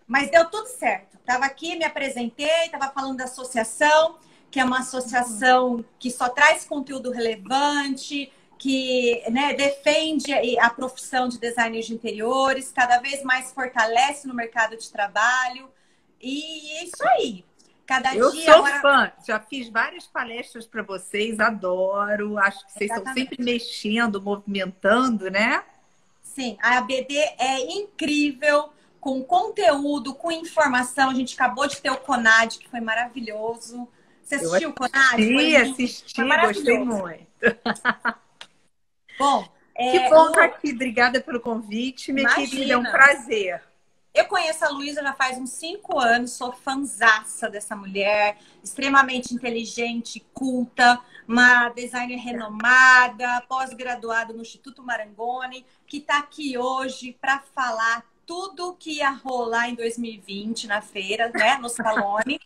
Mas deu tudo certo. Estava aqui, me apresentei, estava falando da associação, que é uma associação que só traz conteúdo relevante, que, né, defende a profissão de designer de interiores, cada vez mais fortalece no mercado de trabalho. E é isso aí. Cada Eu dia sou agora. fã, já fiz várias palestras para vocês, adoro. Acho que vocês estão sempre Exatamente. mexendo, movimentando, né? Sim, a ABD é incrível, com conteúdo, com informação. A gente acabou de ter o Conad, que foi maravilhoso. Você Eu assistiu o Conad? Foi assisti, lindo, foi assisti, gostei maravilhoso. muito. Bom, Que bom estar Lu, aqui. Obrigada pelo convite, minha querida. É um imagina. prazer. Eu conheço a Luísa já faz uns 5 anos, sou fanzaça dessa mulher, extremamente inteligente, culta, uma designer renomada, pós-graduada no Instituto Marangoni, que está aqui hoje para falar tudo que ia rolar em 2020 na feira, né, no Salone.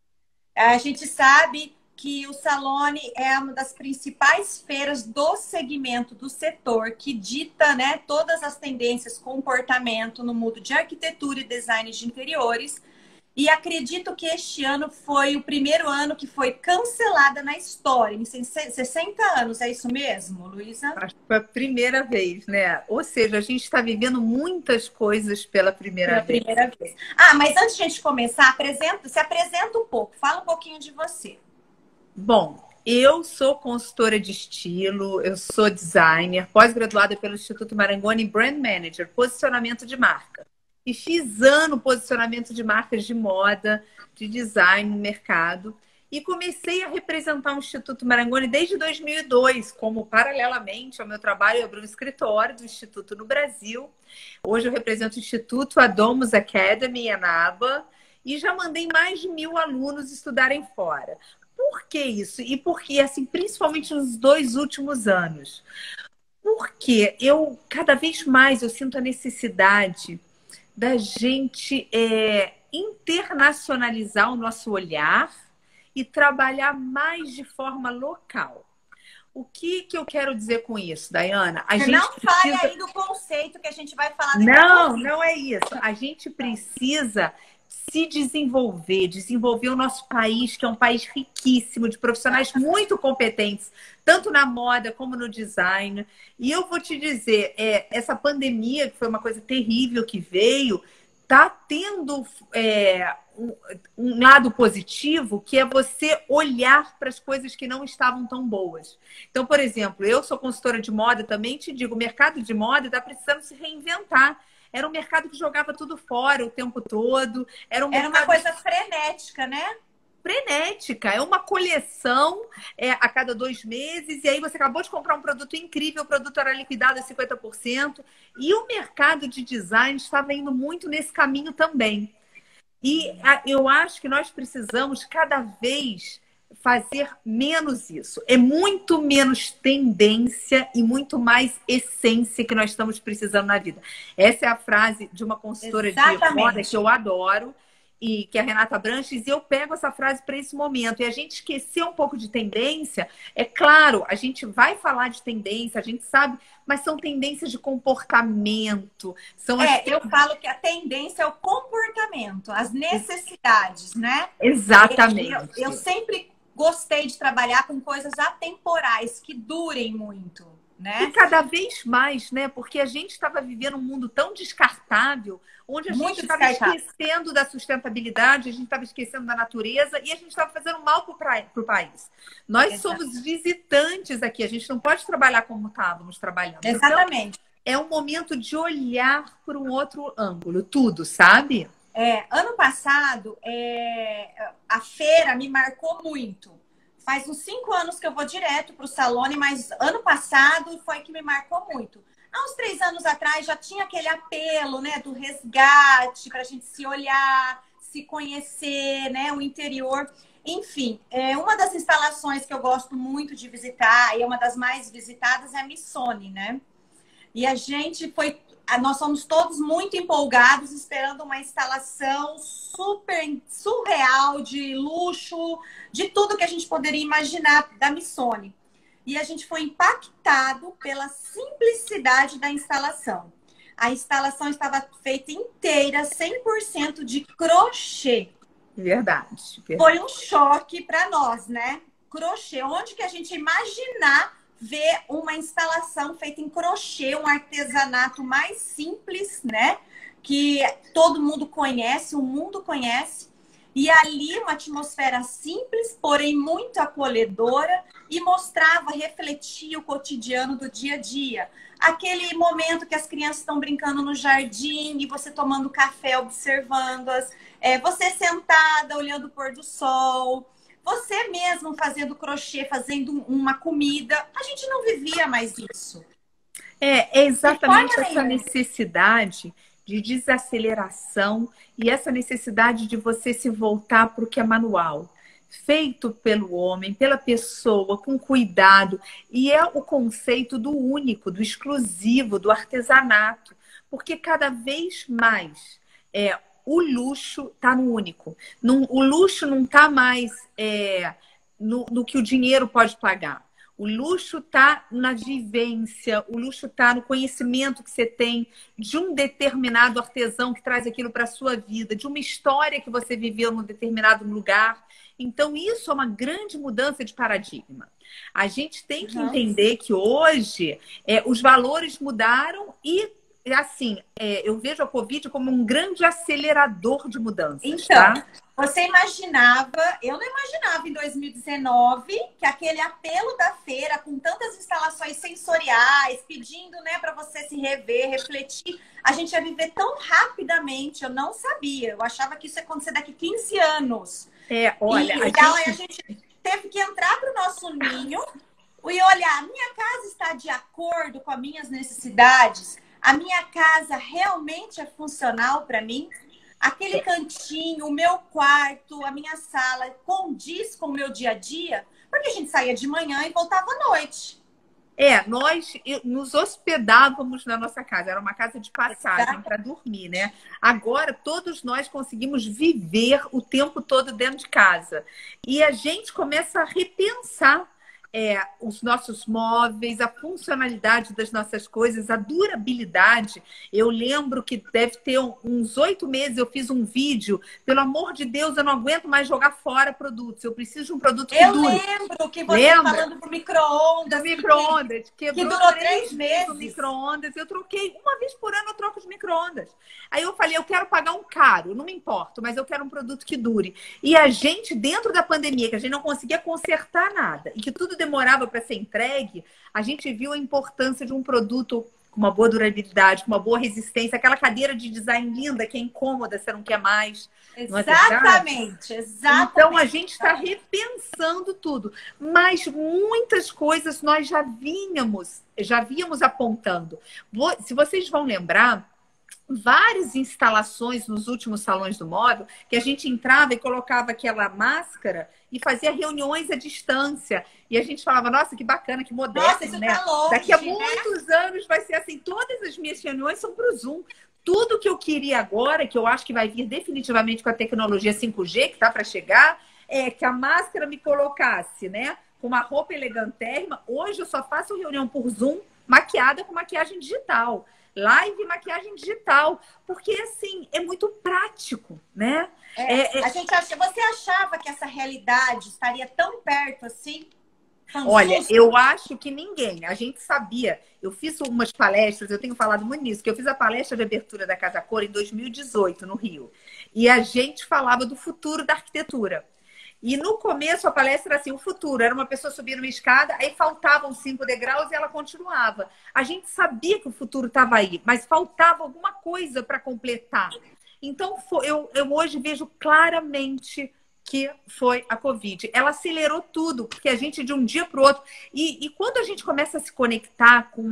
A gente sabe que o Salone é uma das principais feiras do segmento, do setor, que dita, né, todas as tendências, comportamento no mundo de arquitetura e design de interiores. E acredito que este ano foi o primeiro ano que foi cancelada na história, em 60 anos. É isso mesmo, Luísa? Acho que foi a primeira vez, né? Ou seja, a gente está vivendo muitas coisas pela primeira Pela vez. primeira vez. Ah, mas antes de a gente começar, se apresenta um pouco, fala um pouquinho de você. Bom, eu sou consultora de estilo, eu sou designer, pós-graduada pelo Instituto Marangoni em Brand Manager, posicionamento de marca. E fiz ano posicionamento de marcas de moda, de design no mercado. E comecei a representar o Instituto Marangoni desde 2002, como paralelamente ao meu trabalho, eu abri um escritório do Instituto no Brasil. Hoje eu represento o Instituto Adomus Academy em Anaba e já mandei mais de 1.000 alunos estudarem fora. Por que isso? E por que, assim, principalmente nos 2 últimos anos? Porque cada vez mais, eu sinto a necessidade da gente internacionalizar o nosso olhar e trabalhar mais de forma local. O que eu quero dizer com isso, Dayana? A Você gente não fale precisa. aí do conceito que a gente vai falar daqui a Não, pouquinho. não é isso. A gente precisa se desenvolver, desenvolver o nosso país, que é um país riquíssimo de profissionais muito competentes, tanto na moda como no design. E eu vou te dizer, essa pandemia, que foi uma coisa terrível que veio, está tendo um lado positivo, que é você olhar para as coisas que não estavam tão boas. Então, por exemplo, eu sou consultora de moda também, te digo, o mercado de moda está precisando se reinventar. Era um mercado que jogava tudo fora o tempo todo. Era um Era uma mercado coisa frenética, né? frenética. É uma coleção a cada 2 meses. E aí você acabou de comprar um produto incrível, o produto era liquidado a 50%. E o mercado de design estava indo muito nesse caminho também. E eu acho que nós precisamos cada vez fazer menos isso. É muito menos tendência e muito mais essência que nós estamos precisando na vida. Essa é a frase de uma consultora de moda que Exatamente. eu adoro, e que é a Renata Branches, e eu pego essa frase para esse momento. E a gente esquecer um pouco de tendência, é claro, a gente vai falar de tendência, a gente sabe, mas são tendências de comportamento, são as. Eu falo que a tendência é o comportamento, as necessidades, né? Eu Exatamente. sempre gostei de trabalhar com coisas atemporais, que durem muito, E né? cada vez mais, né? Porque a gente estava vivendo um mundo tão descartável, onde a gente Muito estava descartável. esquecendo da sustentabilidade, a gente estava esquecendo da natureza e a gente estava fazendo mal para o país. Nós Exa- somos visitantes aqui, a gente não pode trabalhar como estávamos trabalhando. Então, Exatamente. é um momento de olhar por um outro ângulo, tudo, sabe? Ano passado, a feira me marcou muito. Faz uns 5 anos que eu vou direto para o Salone, mas ano passado foi que me marcou muito. Há uns 3 anos atrás já tinha aquele apelo, né, do resgate, para a gente se olhar, se conhecer, né, o interior. Enfim, uma das instalações que eu gosto muito de visitar, e é uma das mais visitadas, é a Missoni, né? E a gente foi, nós somos todos muito empolgados, esperando uma instalação super surreal, de luxo, de tudo que a gente poderia imaginar da Missoni. E a gente foi impactado pela simplicidade da instalação. A instalação estava feita inteira, 100% de crochê. Verdade, Foi verdade. um choque para nós, né? Crochê, onde que a gente imaginar ver uma instalação feita em crochê, um artesanato mais simples, né? Que todo mundo conhece, o mundo conhece. E ali uma atmosfera simples, porém muito acolhedora e mostrava, refletia o cotidiano do dia a dia. Aquele momento que as crianças estão brincando no jardim e você tomando café, observando-as, você sentada, olhando o pôr do sol, você mesmo fazendo crochê, fazendo uma comida. A gente não vivia mais isso. É De forma exatamente essa nenhuma. necessidade de desaceleração e essa necessidade de você se voltar para o que é manual, feito pelo homem, pela pessoa, com cuidado. E é o conceito do único, do exclusivo, do artesanato. Porque cada vez mais o luxo está no único. O luxo não está mais no que o dinheiro pode pagar. O luxo está na vivência, o luxo está no conhecimento que você tem de um determinado artesão que traz aquilo para a sua vida, de uma história que você viveu num determinado lugar. Então, isso é uma grande mudança de paradigma. A gente tem que entender que hoje os valores mudaram e, assim, eu vejo a Covid como um grande acelerador de mudanças, Então, tá? você imaginava, eu não imaginava em 2019 que aquele apelo da feira, com tantas instalações sensoriais, pedindo, né, para você se rever, refletir, a gente ia viver tão rapidamente. Eu não sabia. Eu achava que isso ia acontecer daqui 15 anos. Olha, A gente teve que entrar para o nosso ninho e olhar, a minha casa está de acordo com as minhas necessidades? A minha casa realmente é funcional para mim? Aquele cantinho, o meu quarto, a minha sala, condiz com o meu dia a dia? Porque a gente saía de manhã e voltava à noite. Nós nos hospedávamos na nossa casa, era uma casa de passagem para dormir, né? Agora, todos nós conseguimos viver o tempo todo dentro de casa. E a gente começa a repensar os nossos móveis, a funcionalidade das nossas coisas, a durabilidade. Eu lembro que deve ter uns 8 meses eu fiz um vídeo. Pelo amor de Deus, eu não aguento mais jogar fora produtos. Eu preciso de um produto que dure. Eu lembro que você falando do micro-ondas. Do micro-ondas. Que durou 3 meses. O micro-ondas. Eu troquei. Uma vez por ano eu troco os micro-ondas. Aí eu falei, eu quero pagar um caro. Não me importo, mas eu quero um produto que dure. E a gente, dentro da pandemia, que a gente não conseguia consertar nada e que tudo demorava para ser entregue, a gente viu a importância de um produto com uma boa durabilidade, com uma boa resistência, aquela cadeira de design linda que é incômoda, você não quer mais. Exatamente, exatamente. Então a gente está repensando tudo, mas muitas coisas nós já víamos apontando. Se vocês vão lembrar, várias instalações nos últimos salões do móvel que a gente entrava e colocava aquela máscara e fazia reuniões à distância. E a gente falava, nossa, que bacana, que moderno, nossa, isso né? tá longe, daqui a muitos anos vai ser assim. Todas as minhas reuniões são para o Zoom. Tudo que eu queria agora, que eu acho que vai vir definitivamente com a tecnologia 5G, que está para chegar, é que a máscara me colocasse, né? Com uma roupa elegantérrima. Hoje eu só faço reunião por Zoom, maquiada com maquiagem digital. Live e maquiagem digital, porque assim, é muito prático, né? Você achava que essa realidade estaria tão perto assim? Olha, eu acho que ninguém. A gente sabia. Eu fiz umas palestras, eu tenho falado muito nisso, que eu fiz a palestra de abertura da Casa Cor em 2018, no Rio. E a gente falava do futuro da arquitetura. E no começo a palestra era assim, o futuro. Era uma pessoa subindo uma escada, aí faltavam 5 degraus e ela continuava. A gente sabia que o futuro estava aí, mas faltava alguma coisa para completar. Então, eu hoje vejo claramente que foi a Covid. Ela acelerou tudo, porque a gente de um dia para o outro... E quando a gente começa a se conectar com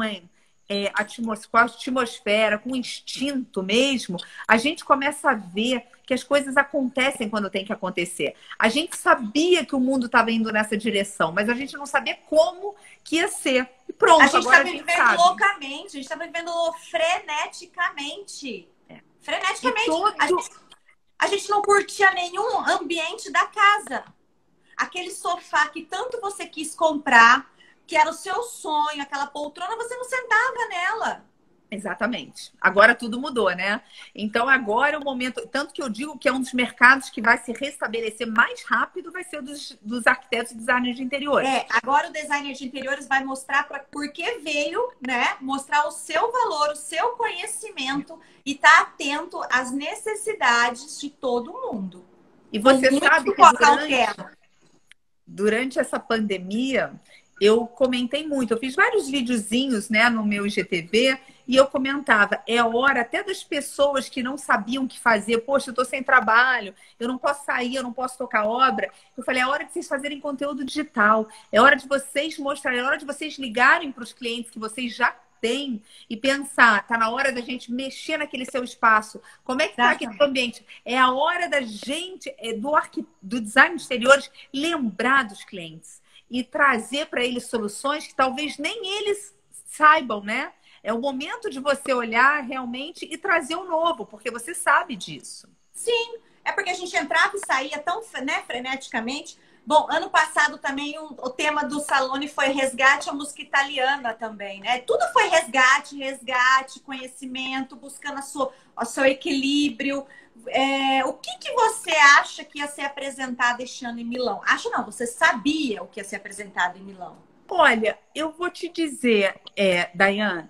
com a atmosfera, com o instinto mesmo, a gente começa a ver que as coisas acontecem quando tem que acontecer. A gente sabia que o mundo estava indo nessa direção, mas a gente não sabia como que ia ser. E pronto, a gente agora está vivendo loucamente, a gente está vivendo freneticamente. Freneticamente. A gente não curtia nenhum ambiente da casa. Aquele sofá que tanto você quis comprar, que era o seu sonho, aquela poltrona, você não sentava nela. Exatamente. Agora tudo mudou, né? Então agora é o momento. Tanto que eu digo que é um dos mercados que vai se restabelecer mais rápido, vai ser o dos arquitetos e designers de interiores. Agora o designer de interiores vai mostrar por que veio, né? Mostrar o seu valor, o seu conhecimento e estar atento às necessidades de todo mundo. E você sabe que Cautela. durante essa pandemia, eu comentei muito. Eu fiz vários videozinhos, né, no meu IGTV e eu comentava, é hora até das pessoas que não sabiam o que fazer. Poxa, eu tô sem trabalho, eu não posso sair, eu não posso tocar obra. Eu falei, é hora de vocês fazerem conteúdo digital. É hora de vocês mostrarem, é hora de vocês ligarem para os clientes que vocês já têm e pensar, tá na hora da gente mexer naquele seu espaço. Como é que tá aquele ambiente? É a hora da gente, do design de exteriores, lembrar dos clientes e trazer para eles soluções que talvez nem eles saibam, né? É o momento de você olhar realmente e trazer o novo, porque você sabe disso. Sim, é porque a gente entrava e saía tão, né, freneticamente. Bom, ano passado também o tema do Salone foi resgate à música italiana também, né? Tudo foi resgate, conhecimento, buscando o seu equilíbrio. O que você acha que ia ser apresentado este ano em Milão? Acho não, você sabia o que ia ser apresentado em Milão. Olha, eu vou te dizer, Dayana,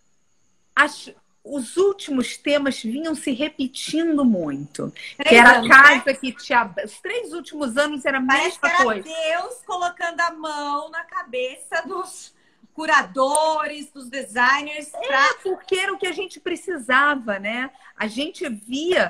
os últimos temas vinham se repetindo muito. Que era a casa que te abraça. Os 3 últimos anos era a mesma coisa. Deus colocando a mão na cabeça dos curadores, dos designers. Porque era o que a gente precisava, né? A gente via.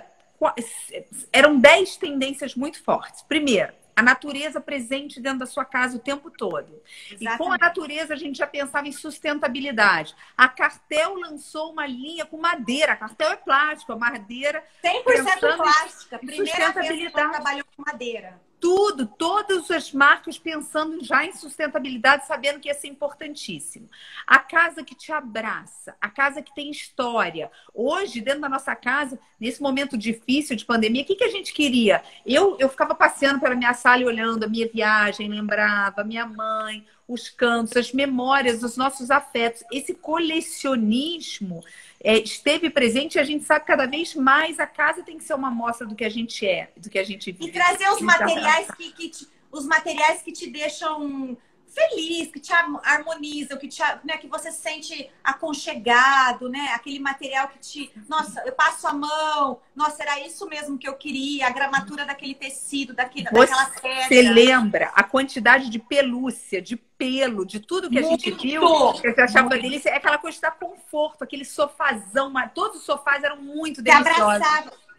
Eram 10 tendências muito fortes. Primeiro, a natureza presente dentro da sua casa o tempo todo. Exatamente. E com a natureza a gente já pensava em sustentabilidade. A Cartel lançou uma linha com madeira. A Cartel é plástico, a madeira 100% plástica. Primeira vez que trabalhou com madeira. Tudo, todas as marcas pensando já em sustentabilidade, sabendo que ia ser importantíssimo. A casa que te abraça, a casa que tem história. Hoje, dentro da nossa casa, nesse momento difícil de pandemia, o que a gente queria? Eu ficava passeando pela minha sala e olhando a minha viagem, lembrava a minha mãe, os cantos, as memórias, os nossos afetos. Esse colecionismo esteve presente e a gente sabe que cada vez mais a casa tem que ser uma amostra do que a gente é, do que a gente vive. E trazer os materiais os materiais que te deixam feliz, que te harmonizam, que você se sente aconchegado, né? Aquele material que te... Nossa, eu passo a mão. Nossa, era isso mesmo que eu queria. A gramatura daquele tecido, daquela pedra. Você lembra a quantidade de pelúcia, de pelo, de tudo que a gente viu, que você achava delícia? É aquela coisa de dar conforto, aquele sofazão. Todos os sofás eram muito deliciosos.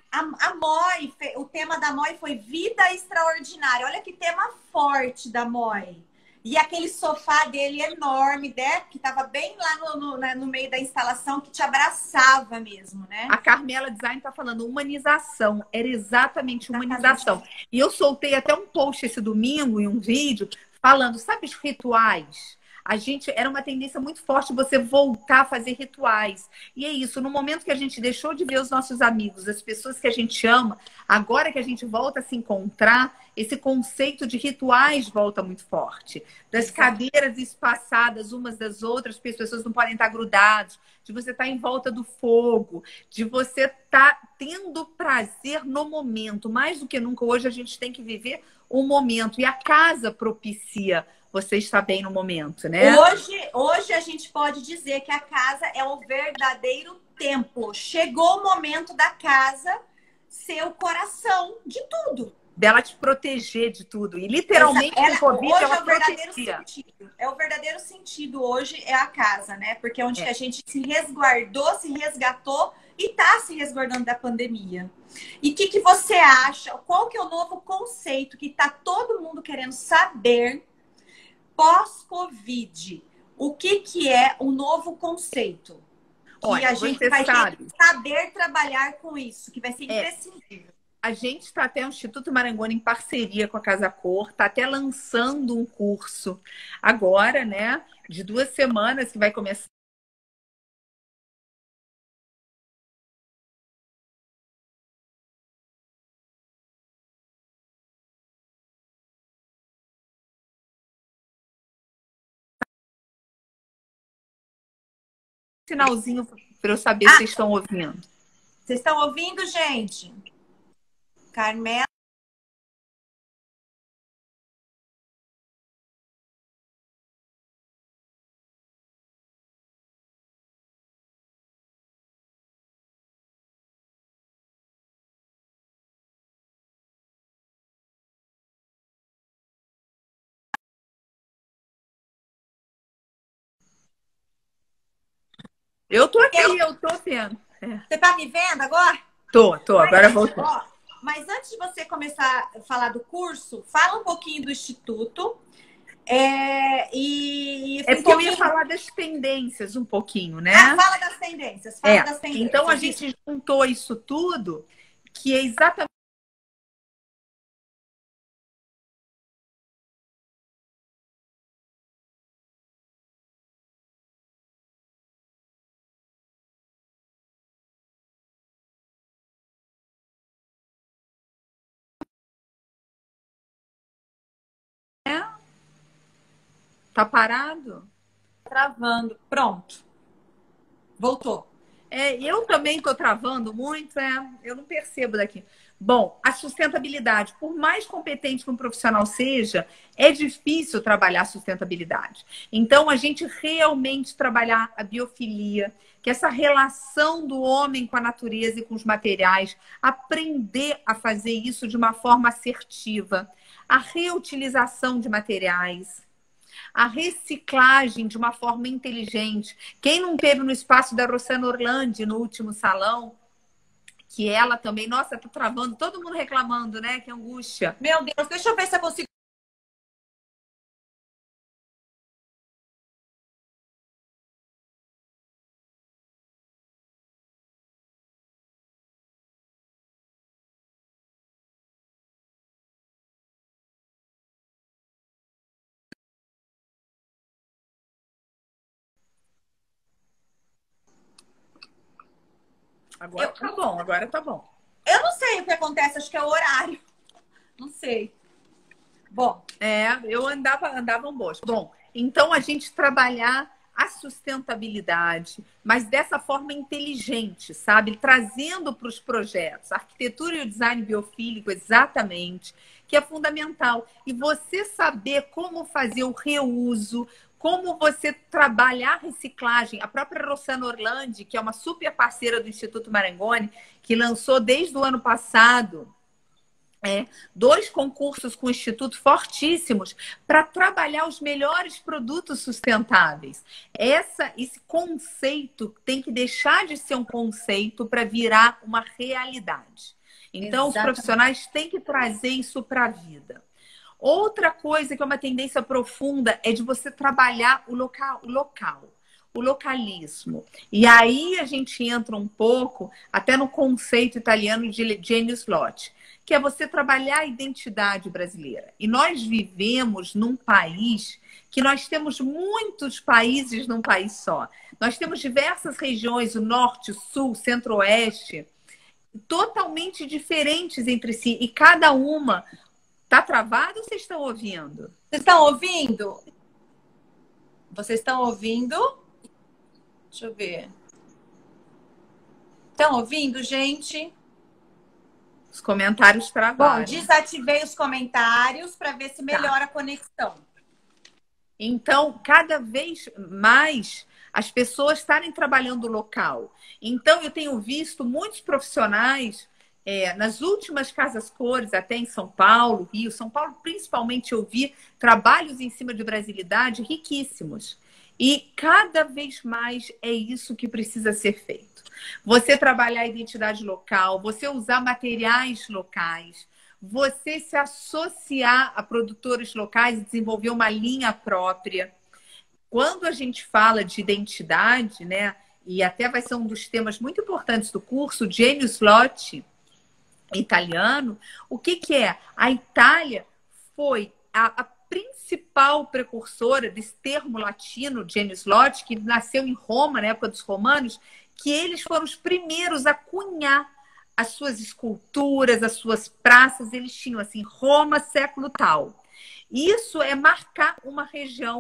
A Moi, o tema da Moi foi Vida Extraordinária. Olha que tema forte da Moi. E aquele sofá dele enorme, né? Que estava bem lá no meio da instalação, que te abraçava mesmo, né? A Carmela Design está falando humanização. Era exatamente humanização. E eu soltei até um post esse domingo em um vídeo falando, sabe os rituais? Era uma tendência muito forte você voltar a fazer rituais. E é isso, no momento que a gente deixou de ver os nossos amigos, as pessoas que a gente ama, agora que a gente volta a se encontrar, esse conceito de rituais volta muito forte. Das cadeiras espaçadas umas das outras, porque as pessoas não podem estar grudadas, de você estar em volta do fogo, de você estar tendo prazer no momento. Mais do que nunca, hoje a gente tem que viver o momento. E a casa propicia você estar bem no momento, né? Hoje a gente pode dizer que a casa é o verdadeiro templo. Chegou o momento da casa ser o coração de tudo. Dela te proteger de tudo. E literalmente com o Covid hoje ela é o verdadeiro sentido. É o verdadeiro sentido hoje é a casa, né? Porque é onde que a gente se resguardou, se resgatou e está se resguardando da pandemia. E o que você acha? Qual que é o novo conceito que está todo mundo querendo saber pós-Covid? O que é um novo conceito? Que a gente vai ter que saber trabalhar com isso, que vai ser imprescindível. A gente está até o Instituto Marangoni em parceria com a Casa Cor, está até lançando um curso agora, né? De 2 semanas que vai começar. sinalzinho para eu saber se vocês estão ouvindo. Vocês estão ouvindo, gente? Carmela. Eu tô aqui, eu tô vendo. Você tá me vendo agora? Tô, agora voltou. Mas antes de você começar a falar do curso, fala um pouquinho do Instituto. Porque eu ia falar das tendências um pouquinho, né? Fala das tendências. Fala das tendências. Então, a gente juntou isso tudo, que é exatamente... Tá parado? Travando. Pronto. Voltou. Eu também tô travando muito, eu não percebo daqui. Bom, a sustentabilidade, por mais competente que um profissional seja, é difícil trabalhar a sustentabilidade. Então, a gente realmente trabalhar a biofilia, que é essa relação do homem com a natureza e com os materiais, aprender a fazer isso de uma forma assertiva, a reutilização de materiais, a reciclagem de uma forma inteligente. Quem não teve no espaço da Rossana Orlandi no último salão, que ela também, nossa, tá travando, todo mundo reclamando, né? Que angústia. Meu Deus, deixa eu ver se eu consigo. Agora tá bom, agora tá bom. Eu não sei o que acontece, acho que é o horário. Não sei. Bom. Eu andava um bojo. Bom, então a gente trabalhar a sustentabilidade, mas dessa forma inteligente, sabe? Trazendo para os projetos, a arquitetura e o design biofílico, exatamente, que é fundamental. E você saber como fazer o reuso, como você trabalhar a reciclagem. A própria Rossana Orlandi, que é uma super parceira do Instituto Marangoni, que lançou desde o ano passado 2 concursos com o Instituto fortíssimos para trabalhar os melhores produtos sustentáveis. Esse conceito tem que deixar de ser um conceito para virar uma realidade. Então, Exatamente. Os profissionais têm que trazer isso para a vida. Outra coisa que é uma tendência profunda é de você trabalhar o local, o localismo. E aí a gente entra um pouco até no conceito italiano de Genius Loci, que é você trabalhar a identidade brasileira. E nós vivemos num país que nós temos muitos países num país só. Nós temos diversas regiões, o norte, o sul, centro-oeste, totalmente diferentes entre si. E cada uma... Tá travado ou vocês estão ouvindo? Vocês estão ouvindo? Vocês estão ouvindo? Deixa eu ver. Estão ouvindo, gente? Os comentários travaram. Bom, desativei os comentários para ver se melhora a conexão. Então, cada vez mais as pessoas estarem trabalhando local. Então, eu tenho visto muitos profissionais... nas últimas casas cores, até em São Paulo, Rio, São Paulo, principalmente, eu vi trabalhos em cima de brasilidade riquíssimos. E cada vez mais é isso que precisa ser feito. Você trabalhar a identidade local, você usar materiais locais, você se associar a produtores locais e desenvolver uma linha própria. Quando a gente fala de identidade, né, e até vai ser um dos temas muito importantes do curso, Genius Loci, italiano, o que é? A Itália foi a principal precursora desse termo latino, Genius Loci, que nasceu em Roma, na época dos romanos, que eles foram os primeiros a cunhar as suas esculturas, as suas praças, eles tinham assim, Roma, século tal. Isso é marcar uma região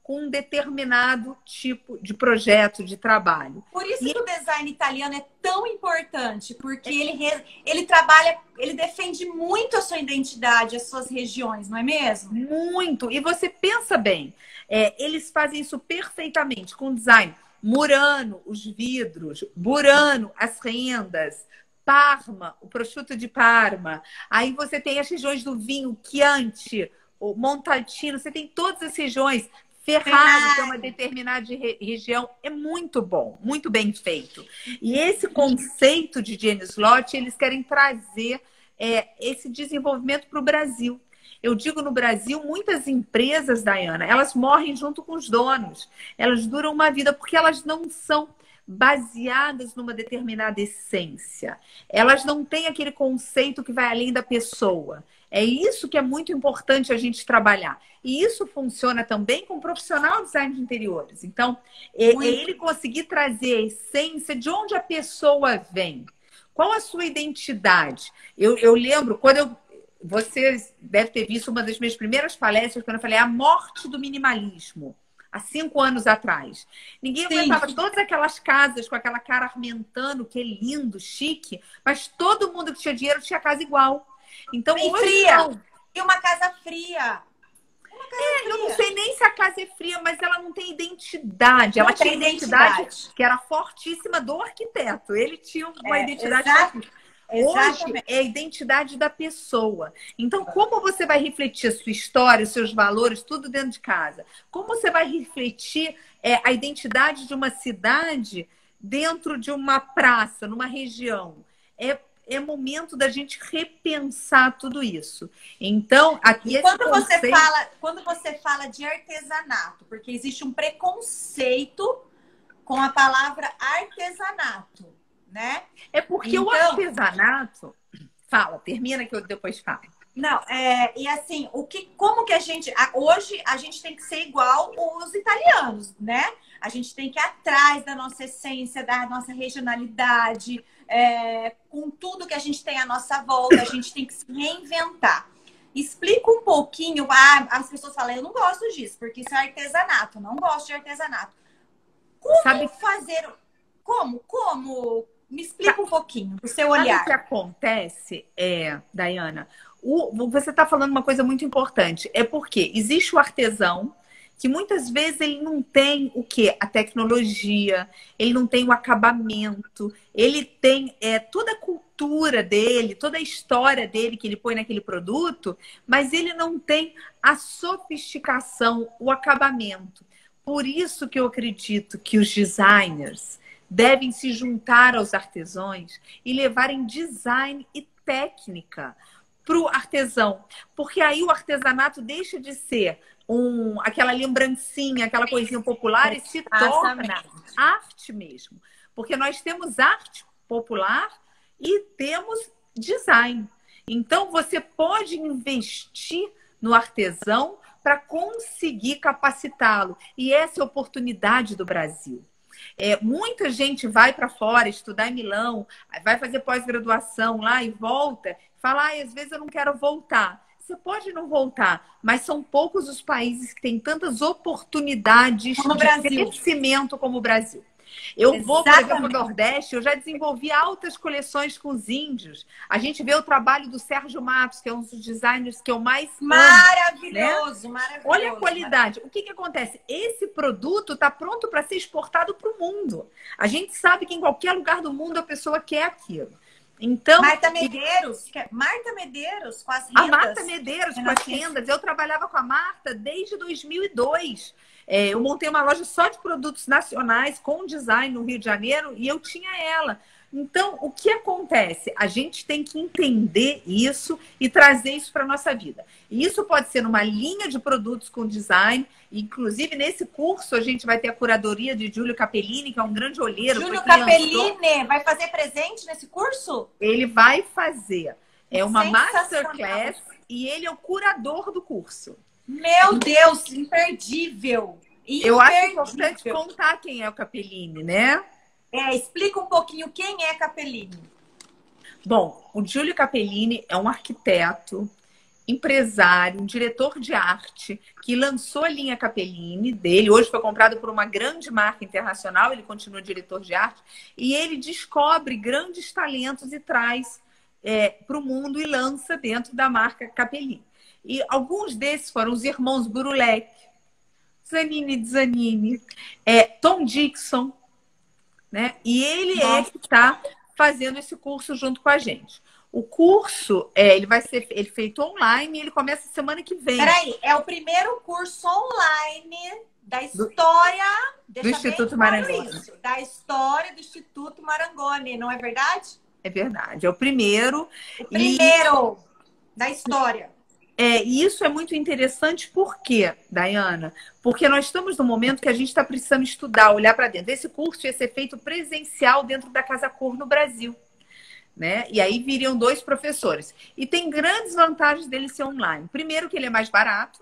com um determinado tipo de projeto, de trabalho. Por isso que o design italiano é tão importante, porque ele trabalha, ele defende muito a sua identidade, as suas regiões, não é mesmo? Muito. E você pensa bem, eles fazem isso perfeitamente com design. Murano, os vidros, Burano, as rendas, Parma, o prosciutto de Parma. Aí você tem as regiões do vinho, Chianti, o Montalcino, você tem todas as regiões. Ferrari, que é uma determinada região, é muito bom, muito bem feito. E esse conceito de Jenny Slot, eles querem trazer esse desenvolvimento para o Brasil. Eu digo no Brasil, muitas empresas, Dayana, elas morrem junto com os donos. Elas duram uma vida porque elas não são baseadas numa determinada essência. Elas não têm aquele conceito que vai além da pessoa. É isso que é muito importante a gente trabalhar. E isso funciona também com o profissional de design de interiores. Então, ele conseguir trazer a essência de onde a pessoa vem. Qual a sua identidade? Eu lembro, você deve ter visto uma das minhas primeiras palestras, quando eu falei a morte do minimalismo, há 5 anos atrás. Ninguém aguentava todas aquelas casas com aquela cara armentano, que é lindo, chique, mas todo mundo que tinha dinheiro tinha casa igual. Então, e fria. E uma casa fria. Eu não sei nem se a casa é fria, mas ela não tem identidade. Ela tinha identidade que era fortíssima do arquiteto. Ele tinha uma identidade forte. Hoje é a identidade da pessoa. Então, como você vai refletir a sua história, os seus valores, tudo dentro de casa? Como você vai refletir a identidade de uma cidade dentro de uma praça, numa região? É momento da gente repensar tudo isso. Então, aqui quando você fala de artesanato, porque existe um preconceito com a palavra artesanato, né? É porque o artesanato... termina que eu depois falo. Não, e assim, como que a gente... Hoje a gente tem que ser igual os italianos, né? A gente tem que ir atrás da nossa essência, da nossa regionalidade, com tudo que a gente tem à nossa volta, a gente tem que se reinventar. Explica um pouquinho, as pessoas falam, eu não gosto disso, porque isso é artesanato, eu não gosto de artesanato. Como fazer... Como? Me explica um pouquinho, o seu olhar. O que acontece, Dayana, você está falando uma coisa muito importante. É porque existe o artesão, que muitas vezes ele não tem o quê? A tecnologia, ele não tem o acabamento, ele tem toda a cultura dele, toda a história dele que ele põe naquele produto, mas ele não tem a sofisticação, o acabamento. Por isso que eu acredito que os designers devem se juntar aos artesãos e levarem design e técnica para o artesão. Porque aí o artesanato deixa de ser aquela lembrancinha, aquela coisinha popular e se torna arte mesmo. Porque nós temos arte popular e temos design. Então, você pode investir no artesão para conseguir capacitá-lo. E essa é a oportunidade do Brasil. Muita gente vai para fora estudar em Milão, vai fazer pós-graduação lá e volta, fala, às vezes eu não quero voltar. Você pode não voltar, mas são poucos os países que têm tantas oportunidades de crescimento como o Brasil. Eu vou, por exemplo, no Nordeste, eu já desenvolvi altas coleções com os índios. A gente vê o trabalho do Sérgio Matos, que é um dos designers que eu mais amo. Maravilhoso, né? Maravilhoso. Olha a qualidade. O que acontece? Esse produto está pronto para ser exportado para o mundo. A gente sabe que em qualquer lugar do mundo a pessoa quer aquilo. Então, Marta Medeiros com as rendas. A Marta Medeiros com as rendas. Eu trabalhava com a Marta desde 2002. Eu montei uma loja só de produtos nacionais com design no Rio de Janeiro e eu tinha ela. Então, o que acontece? A gente tem que entender isso e trazer isso para a nossa vida. E isso pode ser numa linha de produtos com design. Inclusive, nesse curso, a gente vai ter a curadoria de Júlio Capellini, que é um grande olheiro. Júlio Capellini vai fazer presente nesse curso? Ele vai fazer. É uma masterclass e ele é o curador do curso. Meu Deus, imperdível! Eu acho importante contar quem é o Capellini, né? Explica um pouquinho quem é Capellini. Bom, o Júlio Capellini é um arquiteto empresário, um diretor de arte, que lançou a linha Capellini dele. Hoje foi comprado por uma grande marca internacional, ele continua diretor de arte, e ele descobre grandes talentos e traz para o mundo e lança dentro da marca Capellini. E alguns desses foram os irmãos Burulek, Zanini Zanini, Tom Dixon, né? E ele é que está fazendo esse curso junto com a gente. O curso, ele vai ser feito online e ele começa semana que vem. Peraí, é o primeiro curso online da história do Instituto Marangoni. Da história do Instituto Marangoni, não é verdade? É verdade, é o primeiro. O primeiro da história. E isso é muito interessante, por quê, Dayana? Porque nós estamos num momento que a gente está precisando estudar, olhar para dentro. Esse curso ia ser feito presencial dentro da Casa Cor no Brasil, né? E aí viriam 2 professores. E tem grandes vantagens dele ser online. Primeiro que ele é mais barato,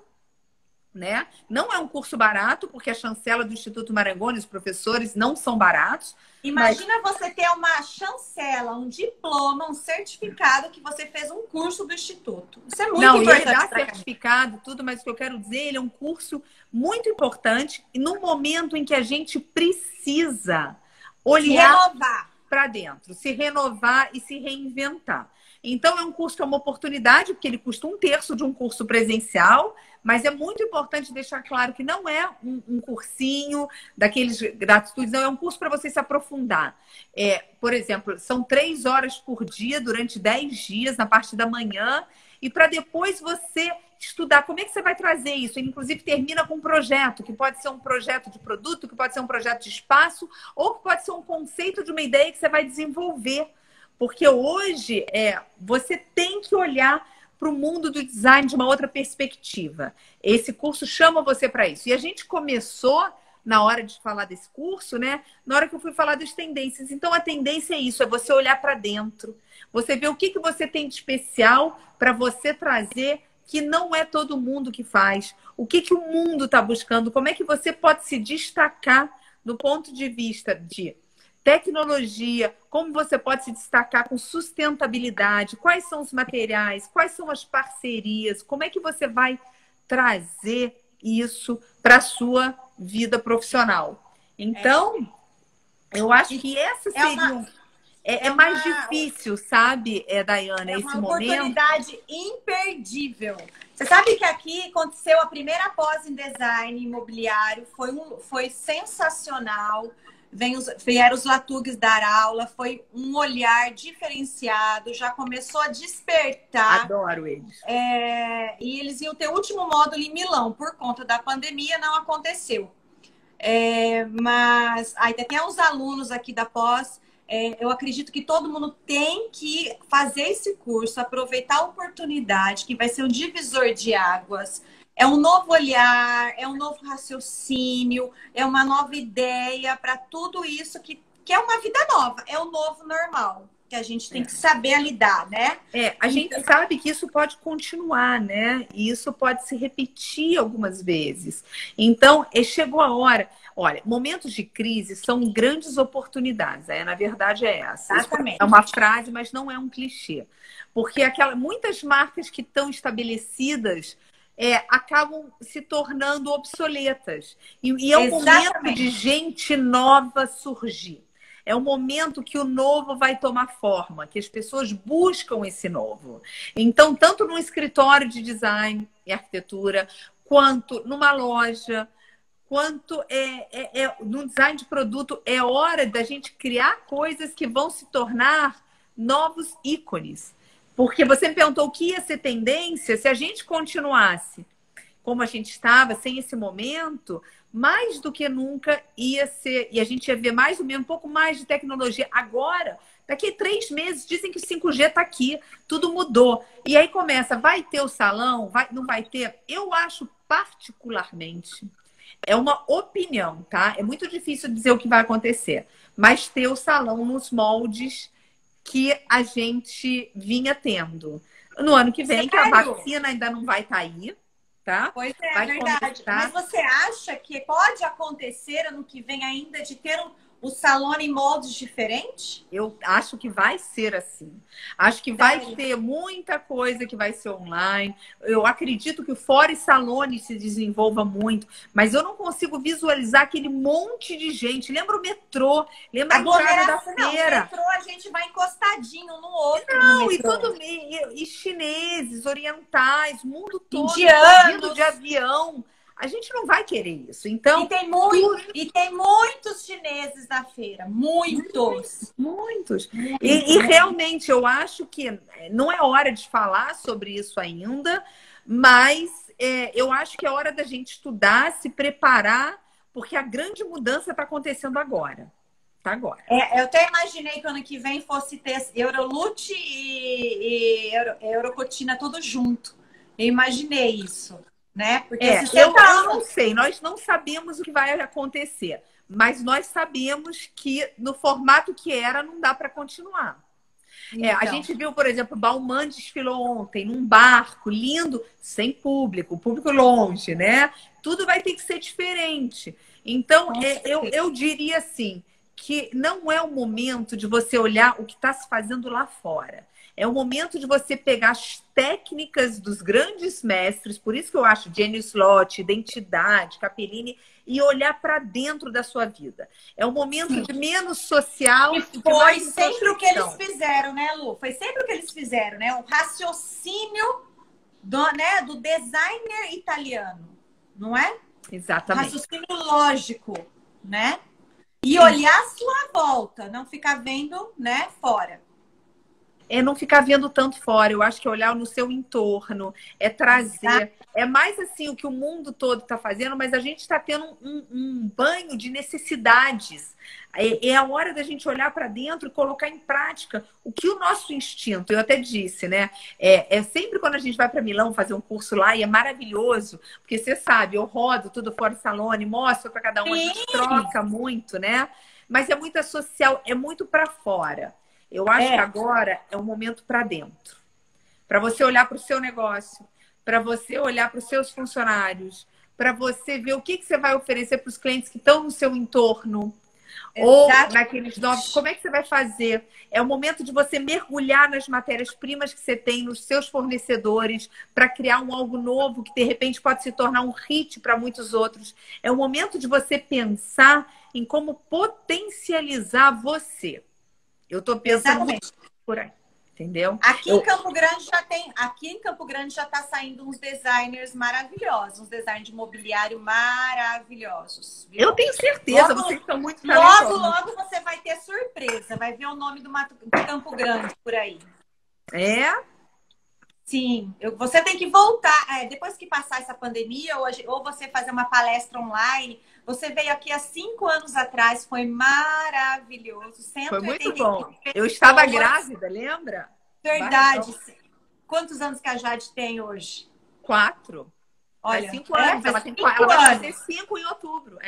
né? Não é um curso barato, porque a chancela do Instituto Marangoni, os professores não são baratos. Imagina você ter uma chancela, um diploma, um certificado que você fez um curso do Instituto. Isso é muito importante. Ele dá certificado, tudo, mas o que eu quero dizer, ele é um curso muito importante e no momento em que a gente precisa olhar para dentro, se renovar e se reinventar. Então, é um curso que é uma oportunidade, porque ele custa 1/3 de um curso presencial, mas é muito importante deixar claro que não é um cursinho daqueles gratuitos, não, é um curso para você se aprofundar. Por exemplo, são 3 horas por dia, durante 10 dias, na parte da manhã, e para depois você estudar como é que você vai trazer isso. Ele, inclusive, termina com um projeto, que pode ser um projeto de produto, que pode ser um projeto de espaço, ou que pode ser um conceito de uma ideia que você vai desenvolver. Porque hoje você tem que olhar para o mundo do design de uma outra perspectiva. Esse curso chama você para isso. E a gente começou, na hora de falar desse curso, né? Na hora que eu fui falar das tendências. Então, a tendência é isso, é você olhar para dentro. Você ver o que você tem de especial para você trazer que não é todo mundo que faz. O que o mundo está buscando. Como é que você pode se destacar do ponto de vista de tecnologia, como você pode se destacar com sustentabilidade, quais são os materiais, quais são as parcerias, como é que você vai trazer isso para a sua vida profissional. Então, eu acho que essa seria mais difícil, sabe, Dayana, esse momento. É uma oportunidade imperdível. Você sabe que aqui aconteceu a primeira pós em design imobiliário, foi sensacional. Vieram os Latugues dar aula, foi um olhar diferenciado, já começou a despertar. Adoro eles. E eles iam ter o último módulo em Milão, por conta da pandemia, não aconteceu. Mas aí tem os alunos aqui da pós. Eu acredito que todo mundo tem que fazer esse curso, aproveitar a oportunidade, que vai ser um divisor de águas. É um novo olhar, é um novo raciocínio, é uma nova ideia para tudo isso que é uma vida nova, é o novo normal, que a gente tem que saber lidar, né? A gente sabe que isso pode continuar, né? E isso pode se repetir algumas vezes. Então, chegou a hora. Olha, momentos de crise são grandes oportunidades. Na verdade, é essa. Exatamente. É uma frase, mas não é um clichê. Porque muitas marcas que estão estabelecidas acabam se tornando obsoletas. E é um momento de gente nova surgir. É um momento que o novo vai tomar forma, que as pessoas buscam esse novo. Então, tanto no escritório de design e arquitetura, quanto numa loja, quanto no design de produto, é hora da gente criar coisas que vão se tornar novos ícones. Porque você me perguntou o que ia ser tendência se a gente continuasse como a gente estava, sem esse momento, mais do que nunca ia ser, e a gente ia ver mais ou menos, um pouco mais de tecnologia. Agora, daqui a 3 meses, dizem que o 5G está aqui, tudo mudou. E aí começa, vai ter o salão, não vai ter? Eu acho particularmente, é uma opinião, tá? É muito difícil dizer o que vai acontecer, mas ter o salão nos moldes que a gente vinha tendo. No ano que vem, que a vacina ainda não vai estar aí, tá? Pois é, verdade. Mas você acha que pode acontecer ano que vem ainda de ter o salão em moldes diferentes? Eu acho que vai ser assim. Acho que vai ter muita coisa que vai ser online. Eu acredito que o Fora Salone se desenvolva muito, mas eu não consigo visualizar aquele monte de gente. Lembra o metrô? Lembra a entrada da feira? No metrô a gente vai encostadinho um no outro. Não, e chineses, orientais, mundo todo, indianos, vindo de avião. A gente não vai querer isso. Então, e tem muitos chineses na feira. Muitos. Muitos. E realmente eu acho que não é hora de falar sobre isso ainda, mas eu acho que é hora da gente estudar, se preparar, porque a grande mudança está acontecendo agora. Tá agora. Eu até imaginei que ano que vem fosse ter Eurolute e Eurocotina tudo junto. Eu imaginei isso. Né? Porque eu não sei, nós não sabemos o que vai acontecer, mas nós sabemos que no formato que era não dá para continuar. Então. A gente viu, por exemplo, o Bauman desfilou ontem num barco lindo, sem público, público longe, né? Tudo vai ter que ser diferente. Então, eu diria assim, que não é o momento de você olhar o que está se fazendo lá fora. É o momento de você pegar as técnicas dos grandes mestres, por isso que eu acho Jenny Slot, Identidade, Capellini, e olhar para dentro da sua vida. É o momento de menos social. E foi sempre o que eles fizeram, né, Lu? Foi sempre o que eles fizeram, né? O raciocínio do designer italiano, não é? Exatamente. Raciocínio lógico, né? E olhar a sua volta, não ficar vendo, né, fora. É não ficar vendo tanto fora. Eu acho que é olhar no seu entorno, é trazer. É mais assim o que o mundo todo está fazendo, mas a gente está tendo um banho de necessidades. É a hora da gente olhar para dentro e colocar em prática o que o nosso instinto, eu até disse, né? Sempre quando a gente vai para Milão fazer um curso lá, e é maravilhoso, porque você sabe, eu rodo tudo fora do salone, mostro para cada um, a gente troca muito, né? Mas é muito social, é muito para fora. Eu acho que agora é um momento para dentro. Para você olhar para o seu negócio, para você olhar para os seus funcionários, para você ver o que você vai oferecer para os clientes que estão no seu entorno. Ou naqueles novos, como é que você vai fazer? É o momento de você mergulhar nas matérias-primas que você tem, nos seus fornecedores, para criar algo novo que, de repente, pode se tornar um hit para muitos outros. É o momento de você pensar em como potencializar você. Eu estou pensando muito por aí, entendeu? Aqui em Campo Grande já está saindo uns designers maravilhosos, uns designers de mobiliário maravilhosos. Viu? Eu tenho certeza, vocês estão muito talentosos. Logo você vai ter surpresa, vai ver o nome do Campo Grande por aí. É? Sim, você tem que voltar, depois que passar essa pandemia, ou você fazer uma palestra online. Você veio aqui há 5 anos atrás, foi maravilhoso. Foi muito bom. Eu estava grávida, lembra? Verdade. Quantos anos que a Jade tem hoje? 4. Olha, 5 anos. Ela vai fazer 5 em outubro.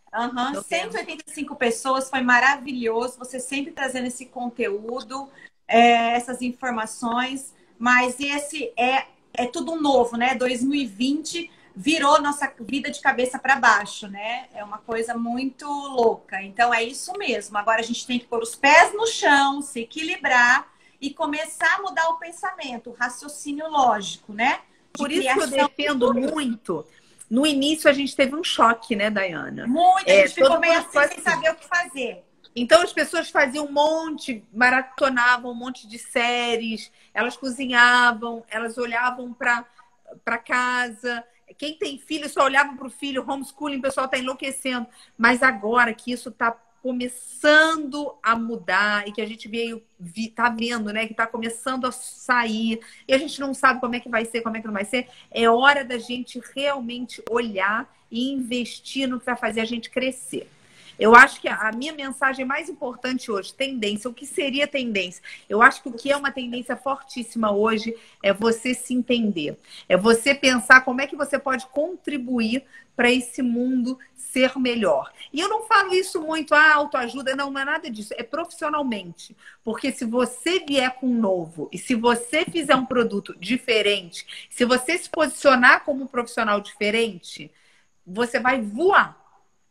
185 pessoas, foi maravilhoso. Você sempre trazendo esse conteúdo, essas informações. Mas esse é tudo novo, né? 2020 virou nossa vida de cabeça para baixo, né? É uma coisa muito louca. Então é isso mesmo. Agora a gente tem que pôr os pés no chão, se equilibrar e começar a mudar o pensamento, o raciocínio lógico, né? Por isso que eu defendo muito. No início a gente teve um choque, né, Daiana? Muito, a gente ficou meio assim, sem saber o que fazer. Então as pessoas faziam um monte, maratonavam um monte de séries, elas cozinhavam, elas olhavam para casa. Quem tem filho só olhava para o filho, homeschooling, o pessoal está enlouquecendo. Mas agora que isso está começando a mudar e que a gente está vendo, né, que está começando a sair e a gente não sabe como é que vai ser, como é que não vai ser, é hora da gente realmente olhar e investir no que vai fazer a gente crescer. Eu acho que a minha mensagem mais importante hoje, tendência, o que seria tendência? Eu acho que o que é uma tendência fortíssima hoje é você se entender. É você pensar como é que você pode contribuir para esse mundo ser melhor. E eu não falo isso muito, autoajuda, não é nada disso. É profissionalmente. Porque se você vier com um novo e se você fizer um produto diferente, se você se posicionar como um profissional diferente, você vai voar.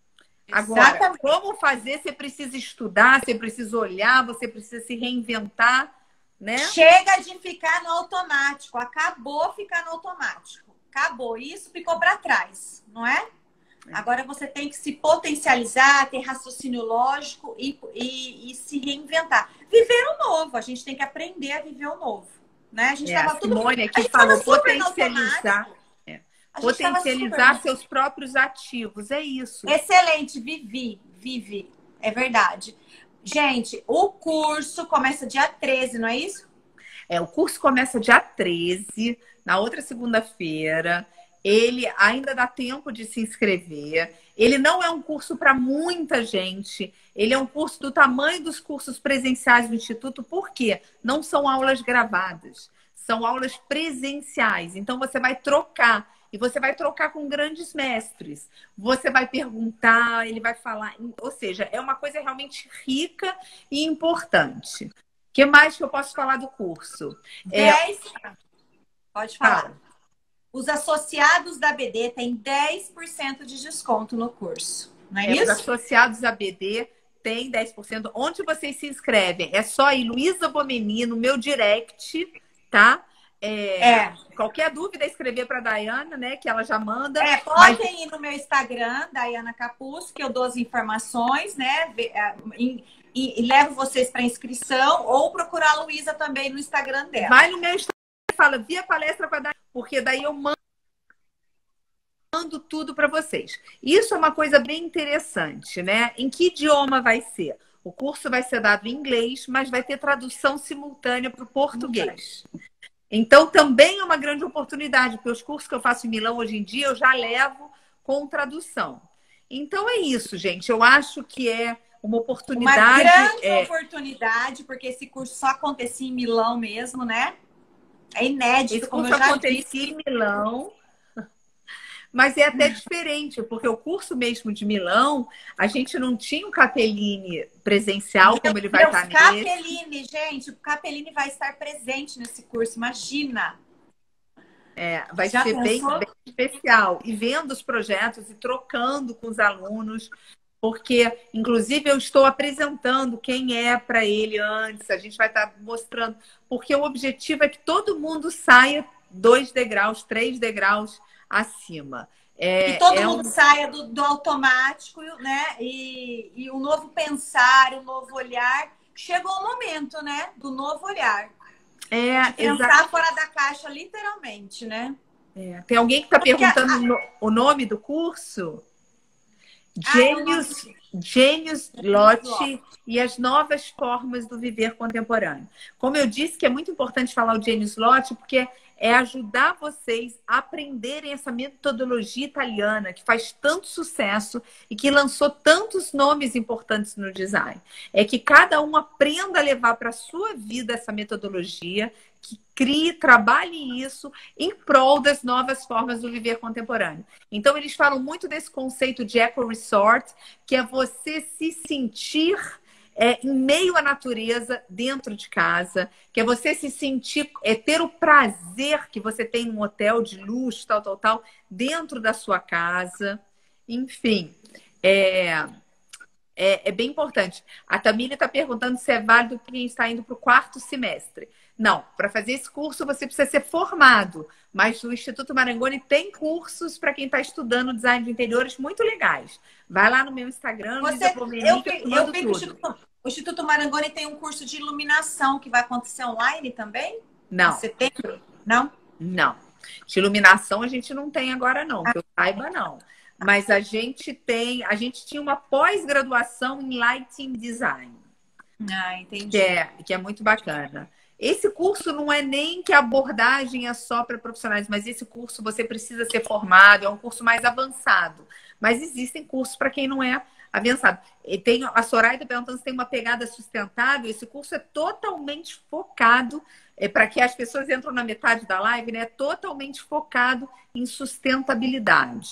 Agora, Exatamente. como fazer? Você precisa estudar, você precisa olhar, você precisa se reinventar, né? Chega de ficar no automático. Acabou ficar no automático. Acabou. Isso ficou para trás, não é? Agora você tem que se potencializar, ter raciocínio lógico e se reinventar. Viver o novo. A gente tem que aprender a viver o novo. Né? A gente A estava Simone a aqui gente tava falou super no potencializar. automático. A gente estava Potencializar super. seus próprios ativos. É isso. Excelente, vive. É verdade. Gente, o curso começa dia 13, não é isso? O curso começa dia 13, na outra segunda-feira. Ele ainda dá tempo de se inscrever. Ele não é um curso para muita gente. Ele é um curso do tamanho dos cursos presenciais do Instituto, por quê? Não são aulas gravadas, são aulas presenciais. Então você vai trocar. E você vai trocar com grandes mestres. Você vai perguntar, ele vai falar. Ou seja, é uma coisa realmente rica e importante. O que mais que eu posso falar do curso? 10. Pode falar. Fala. Os associados da BD têm 10% de desconto no curso. Não é Os isso? associados à BD têm 10%. Onde vocês se inscrevem? É só ir Luísa Bomeni no meu direct, tá? Qualquer dúvida, escrever para a Dayana, né? Que ela já manda. Podem ir no meu Instagram, Dayana Capuz, que eu dou as informações, né? E levo vocês para inscrição, ou procurar a Luísa também no Instagram dela. Vai no meu Instagram e fala, via palestra com a Dayana, porque daí eu mando tudo para vocês. Isso é uma coisa bem interessante, né? Em que idioma vai ser? O curso vai ser dado em inglês, mas vai ter tradução simultânea para o português. Então, também é uma grande oportunidade, porque os cursos que eu faço em Milão hoje em dia, eu já levo com tradução. Então, é isso, gente. Eu acho que é uma oportunidade... Uma grande oportunidade, porque esse curso só acontecia em Milão mesmo, né? É inédito, esse como curso eu já acontecia disse. em Milão, mas é até diferente, porque o curso mesmo de Milão, a gente não tinha um Capellini presencial, como ele vai estar nesse. Capellini, gente, o Capellini vai estar presente nesse curso, imagina. Vai Já ser bem pensou? especial. E vendo os projetos e trocando com os alunos, porque, inclusive, eu estou apresentando quem é para ele antes, a gente vai estar mostrando, porque o objetivo é que todo mundo saia 2 degraus, 3 degraus acima. Que todo mundo saia do automático, né? E um novo pensar, um novo olhar. Chegou o momento, né? Do novo olhar. De pensar fora da caixa, literalmente, né? Tem alguém que está perguntando o nome do curso? Genius Lotti e as novas formas do viver contemporâneo. Como eu disse, que é muito importante falar o Genius Lotti, porque é ajudar vocês a aprenderem essa metodologia italiana que faz tanto sucesso e que lançou tantos nomes importantes no design. É que cada um aprenda a levar para a sua vida essa metodologia, que crie, trabalhe isso em prol das novas formas do viver contemporâneo. Então, eles falam muito desse conceito de eco-resort, que é você se sentir em meio à natureza, dentro de casa, que é você se sentir, ter o prazer que você tem num hotel de luxo, tal, dentro da sua casa. Enfim, é bem importante. A Tamília está perguntando se é válido para quem está indo para o 4º semestre. Não, para fazer esse curso você precisa ser formado, mas o Instituto Marangoni tem cursos para quem está estudando design de interiores muito legais. Vai lá no meu Instagram, Luísa Bomeni, eu vi tudo. O Instituto Marangoni tem um curso de iluminação que vai acontecer online também? Não. Em setembro? Não? Não. De iluminação a gente não tem agora, não. Que eu saiba, não. Mas a gente tinha uma pós-graduação em Lighting Design. Entendi. Que é muito bacana. Esse curso não é nem que a abordagem é só para profissionais, mas esse curso você precisa ser formado, é um curso mais avançado. Mas existem cursos para quem não é avançado. A Soraya perguntando se tem uma pegada sustentável. Esse curso é totalmente focado, para que as pessoas entram na metade da live, né? É totalmente focado em sustentabilidade.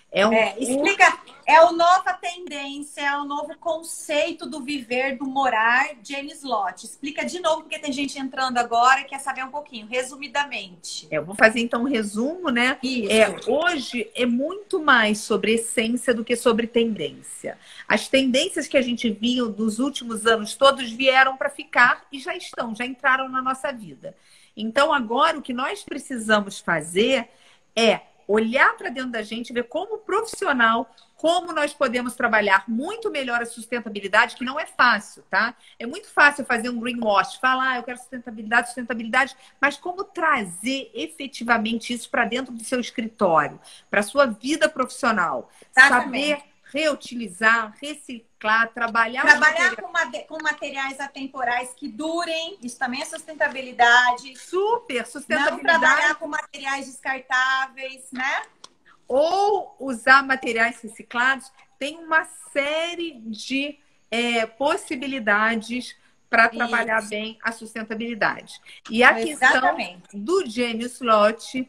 É um Explica, é a nova tendência, é o novo conceito do viver, do morar, Jane Slott. Explica de novo, porque tem gente entrando agora e quer saber um pouquinho, resumidamente. Eu vou fazer então um resumo, né? Isso. Hoje é muito mais sobre essência do que sobre tendência. As tendências que a gente viu nos últimos anos todos vieram para ficar e já entraram na nossa vida. Então agora o que nós precisamos fazer é olhar para dentro da gente, ver como profissional, como nós podemos trabalhar muito melhor a sustentabilidade, que não é fácil, tá? É muito fácil fazer um greenwash, falar, eu quero sustentabilidade, sustentabilidade, mas como trazer efetivamente isso para dentro do seu escritório, para a sua vida profissional. Exatamente. Saber reutilizar, reciclar, trabalhar com materiais atemporais que durem, isso também é sustentabilidade. Super sustentabilidade. Não trabalhar com materiais descartáveis, né? Ou usar materiais reciclados. Tem uma série de possibilidades para trabalhar bem a sustentabilidade. E a questão do Jane Slott,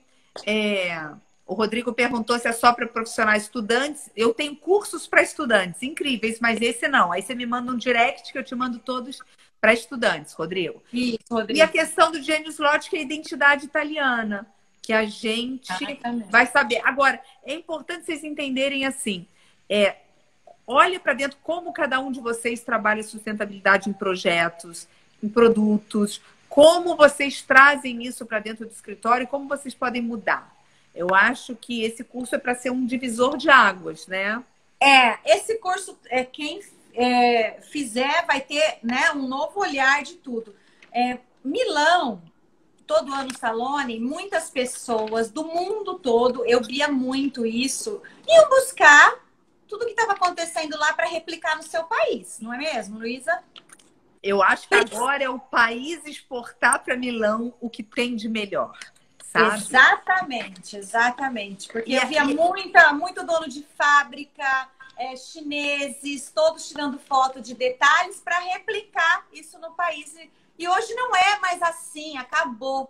o Rodrigo perguntou se é só para profissionais estudantes. Eu tenho cursos para estudantes incríveis, mas esse não. Aí você me manda um direct que eu te mando todos para estudantes, Rodrigo. Isso, Rodrigo. E a questão do Jane Slott, que é a identidade italiana, que a gente vai saber. Agora, é importante vocês entenderem assim, olha para dentro como cada um de vocês trabalha sustentabilidade em projetos, em produtos, como vocês trazem isso para dentro do escritório e como vocês podem mudar. Eu acho que esse curso é para ser um divisor de águas, né? Esse curso, quem fizer vai ter, né, um novo olhar de tudo. Milão, todo ano Salone, muitas pessoas do mundo todo, eu via muito isso, iam buscar tudo que estava acontecendo lá para replicar no seu país, não é mesmo, Luísa? Eu acho que agora é o país exportar para Milão o que tem de melhor. Sabe? Exatamente. Porque eu via muito dono de fábrica, chineses, todos tirando foto de detalhes para replicar isso no país. E hoje não é mais assim, acabou.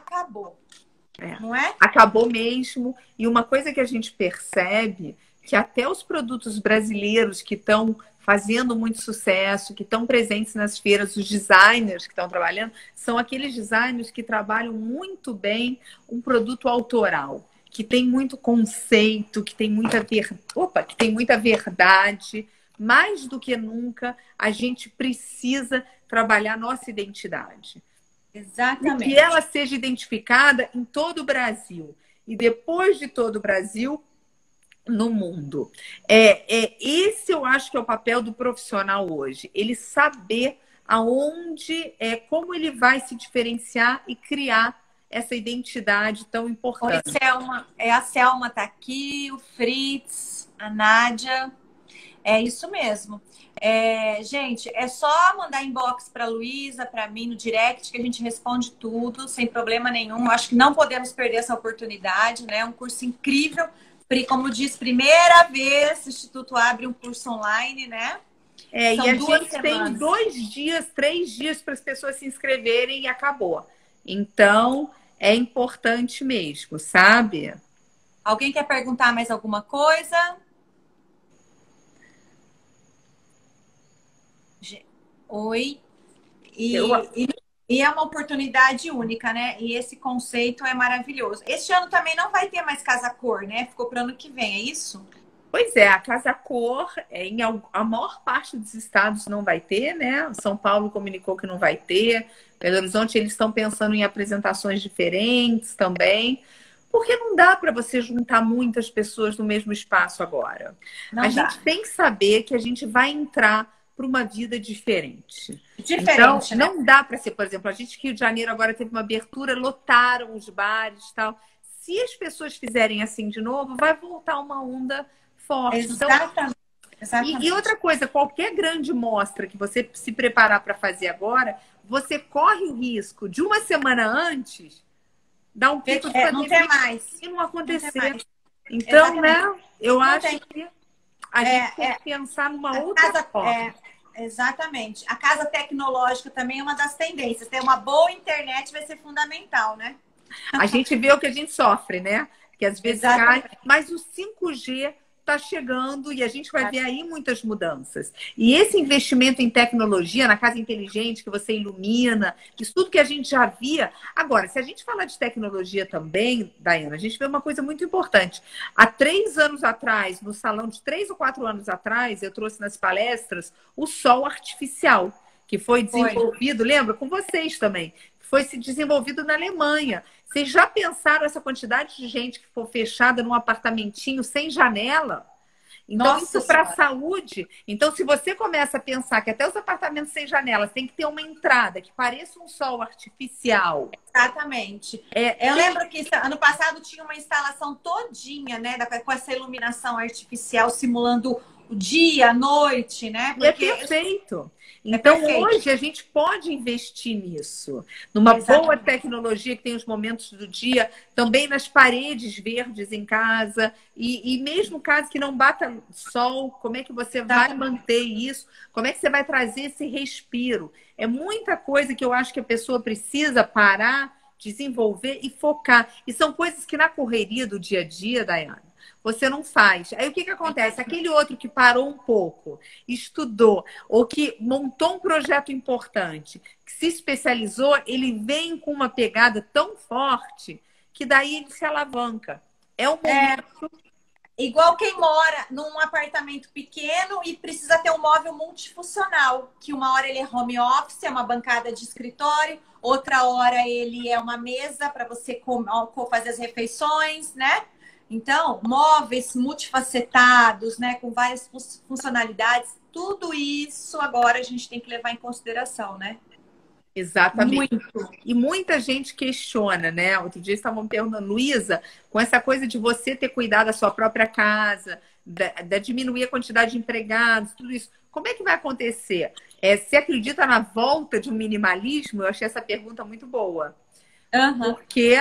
Não é? Acabou mesmo. E uma coisa que a gente percebe, que até os produtos brasileiros que estão fazendo muito sucesso, que estão presentes nas feiras, os designers que estão trabalhando, são aqueles designers que trabalham muito bem um produto autoral, que tem muito conceito, que tem muita verdade. Mais do que nunca, a gente precisa trabalhar nossa identidade. Exatamente. E que ela seja identificada em todo o Brasil. E depois de todo o Brasil, no mundo. Esse eu acho que é o papel do profissional hoje. Ele saber aonde, como ele vai se diferenciar e criar essa identidade tão importante. Oi, Selma. A Selma está aqui, o Fritz, a Nádia. É isso mesmo. Gente, é só mandar inbox para a Luísa, para mim no direct, que a gente responde tudo, sem problema nenhum. Acho que não podemos perder essa oportunidade, né? Um curso incrível. Como diz, primeira vez o Instituto abre um curso online, né? São e a gente tem 2 dias, 3 dias para as pessoas se inscreverem e acabou. Então, é importante mesmo, sabe? Alguém quer perguntar mais alguma coisa? Oi. E é uma oportunidade única, né? E esse conceito é maravilhoso. Este ano também não vai ter mais Casa Cor, né? Ficou para o ano que vem, é isso? Pois é, a Casa Cor, a maior parte dos estados não vai ter, né? São Paulo comunicou que não vai ter. Belo Horizonte, eles estão pensando em apresentações diferentes também. Porque não dá para você juntar muitas pessoas no mesmo espaço agora. A gente tem que saber que a gente vai entrar para uma vida diferente. Então, né? Não dá para ser, por exemplo, a gente Rio de Janeiro agora teve uma abertura, lotaram os bares e tal. Se as pessoas fizerem assim de novo, vai voltar uma onda forte. Exatamente. E outra coisa, qualquer grande mostra que você se preparar para fazer agora, você corre o risco de uma semana antes dar um pico de pandemia não ter mais. E não acontecer. Então, né? Eu acho que a gente tem que pensar numa outra forma. Exatamente. A casa tecnológica também é uma das tendências. Ter uma boa internet vai ser fundamental, né? A gente vê o que a gente sofre, né? que às vezes cai, mas o 5G está chegando e a gente vai ver aí muitas mudanças. E esse investimento em tecnologia, na casa inteligente que você ilumina, isso tudo que a gente já via. Agora, se a gente falar de tecnologia também, Daiana, a gente vê uma coisa muito importante. Há 3 anos atrás, no salão de 3 ou 4 anos atrás, eu trouxe nas palestras o sol artificial, que foi desenvolvido, lembra? Com vocês também. Foi se desenvolvido na Alemanha. Vocês já pensaram essa quantidade de gente que for fechada num apartamentinho sem janela? Então, isso para a saúde. Então, se você começa a pensar que até os apartamentos sem janelas tem que ter uma entrada que pareça um sol artificial. Exatamente. Eu lembro que ano passado tinha uma instalação todinha, né, com essa iluminação artificial simulando o dia, a noite, né? Porque é perfeito. Então, hoje a gente pode investir nisso. Numa boa tecnologia que tem os momentos do dia, também nas paredes verdes em casa. E mesmo caso que não bata sol, como é que você vai manter isso? Como é que você vai trazer esse respiro? É muita coisa que eu acho que a pessoa precisa parar, desenvolver e focar. E são coisas que na correria do dia a dia, Daiana, você não faz. Aí o que acontece? Aquele outro que parou um pouco, estudou, ou que montou um projeto importante, que se especializou, ele vem com uma pegada tão forte que daí ele se alavanca. É um momento... Igual quem mora num apartamento pequeno e precisa ter um móvel multifuncional, que uma hora ele é home office, é uma bancada de escritório, outra hora ele é uma mesa para você fazer as refeições, né? Então, móveis multifacetados, né, com várias funcionalidades, tudo isso agora a gente tem que levar em consideração, né? Exatamente. Muito. E muita gente questiona, né? Outro dia estavam perguntando, Luísa, com essa coisa de você ter cuidado da sua própria casa, da diminuir a quantidade de empregados, tudo isso, como é que vai acontecer? Você acredita na volta de um minimalismo? Eu achei essa pergunta muito boa. Porque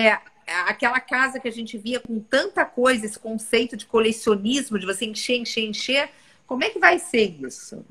aquela casa que a gente via com tanta coisa, esse conceito de colecionismo, de você encher, encher, encher, como é que vai ser isso?